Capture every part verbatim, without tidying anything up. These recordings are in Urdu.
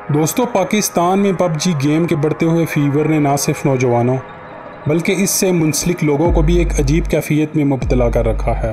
دوستو، پاکستان میں پب جی گیم کے بڑھتے ہوئے فیور نے نہ صرف نوجوانوں بلکہ اس سے منسلک لوگوں کو بھی ایک عجیب کیفیت میں مبتلا کر رکھا ہے۔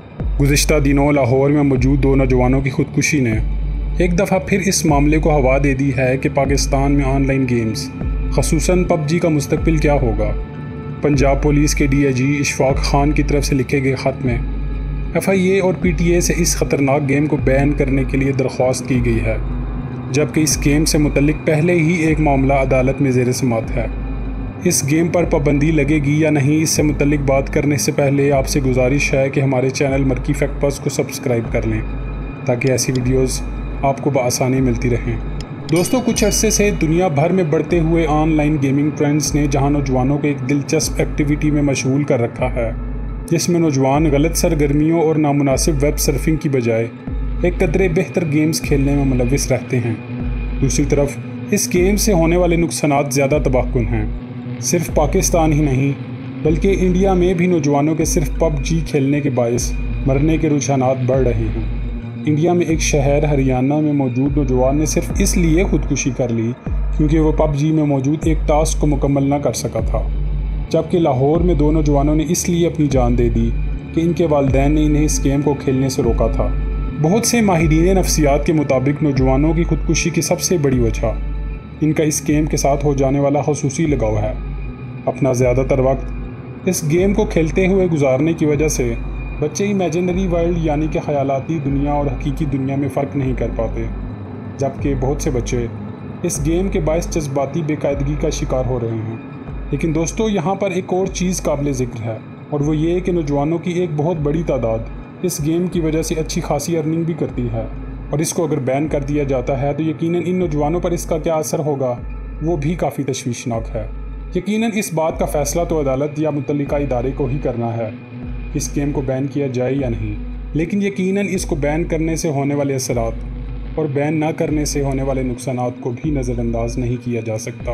گزشتہ دنوں لاہور میں موجود دو نوجوانوں کی خودکشی نے ایک دفعہ پھر اس معاملے کو ہوا دے دی ہے کہ پاکستان میں آن لائن گیمز خصوصاً پب جی کا مستقبل کیا ہوگا۔ پنجاب پولیس کے D I G Ashfaq Khan کی طرف سے لکھے گئے خط میں ایف آئی اے اور پی ٹی اے سے اس خطرناک گیم کو بین کرنے کے لیے درخواست کی گئی ہے، جبکہ اس گیم سے متعلق پہلے ہی ایک معاملہ عدالت میں زیر سماعت ہے۔ اس گیم پر پابندی لگے گی یا نہیں، اس سے متعلق بات کرنے سے پہلے آپ سے گزارش ہے کہ ہمارے چینل مرکی فیکٹ بز کو سبسکرائب کر لیں تاکہ ایسی ویڈیوز آپ کو بآسانی ملتی رہیں۔ دوستو، کچھ عرصے سے دنیا بھر میں بڑھتے ہوئے آن لائن گیمنگ ٹرینڈز نے جہاں نوجوانوں کو ایک دلچسپ ایکٹیویٹی میں مشغول کر رکھا ہے، جس میں نوجوان غلط سرگرمیوں اور نامناسب ویب سرفنگ کی بجائے ایک قدرے بہتر گیمز کھیلنے میں ملوث رہتے ہیں۔ دوسری طرف اس گیم سے ہونے والے نقصانات زیادہ تباہ کن ہیں۔ صرف پاکستان ہی نہیں بلکہ انڈیا میں بھی نوجوانوں کے صرف پب جی کھیلنے کے باعث مرنے کے رجحانات بڑھ رہے ہیں۔ انڈیا میں ایک شہر ہریانہ میں موجود نوجوان نے صرف اس لیے خودکشی کر لی کیونکہ وہ پب جی میں موجود ایک ٹاسک کو مکمل نہ کر سکا تھا، جبکہ لاہور میں دو نوجوانوں نے اس لیے اپنی جان دے دی کہ ان کے والدین نے انہیں اس گیم کو کھیلنے سے روکا تھا۔ بہت سے ماہرین نفسیات کے مطابق نوجوانوں کی خودکشی کی سب سے بڑی وجہ ان کا اس گیم کے ساتھ ہو جانے والا خصوصی لگاؤ ہے۔ اپنا زیادہ تر وقت اس گیم کو کھیلتے ہوئے گزارنے کی وجہ سے بچے امیجنری ورلڈ یعنی کہ خیالاتی دنیا اور حقیقی دنیا میں فرق نہیں کر پاتے، جبکہ بہت سے بچے اس گیم کے باعث جذباتی بے قاعدگی کا شکار ہو رہے ہیں۔ لیکن دوستو، یہاں پر ایک اور چیز قابل ذکر ہے، اور وہ یہ کہ نوجوانوں کی ایک بہت بڑی تعداد اس گیم کی وجہ سے اچھی خاصی ارننگ بھی کرتی ہے، اور اس کو اگر بین کر دیا جاتا ہے تو یقیناً ان نوجوانوں پر اس کا کیا اثر ہوگا وہ بھی کافی تشویشناک ہے۔ یقیناً اس بات کا فیصلہ تو عدالت یا متعلقہ ادارے کو ہی کرنا ہے کہ اس گیم کو بین کیا جائے یا نہیں، لیکن یقیناً اس کو بین کرنے سے ہونے والے اثرات اور بین نہ کرنے سے ہونے والے نقصانات کو بھی نظر انداز نہیں کیا جا سکتا۔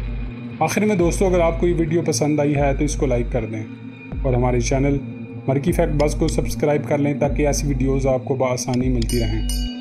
آخر میں دوستو، اگر آپ کو یہ ویڈیو پسند آئی ہے تو اس کو لائک کر دیں اور ہمارے چینل مرکی فیکٹ بز کو سبسکرائب کر لیں تاکہ ایسی ویڈیوز آپ کو بآسانی ملتی رہیں۔